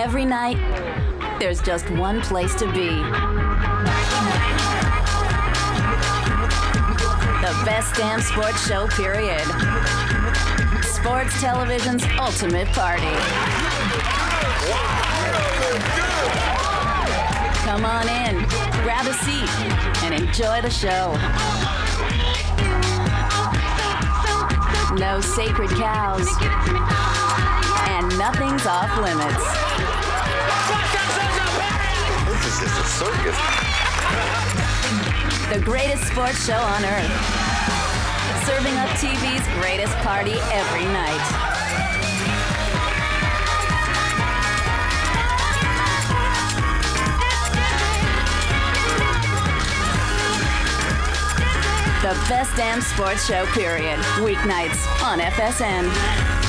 Every night, there's just one place to be. The best damn sports show, period. Sports television's ultimate party. Come on in, grab a seat, and enjoy the show. No sacred cows, and nothing's off limits. This is just a circus. The greatest sports show on earth. Serving up TV's greatest party every night. The best damn sports show, period. Weeknights on FSN.